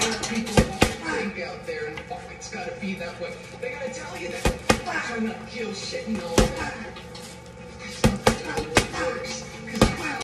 People think out there, and fuck, it's gotta be that way. They gotta tell you that. Try not to kill shit and all that.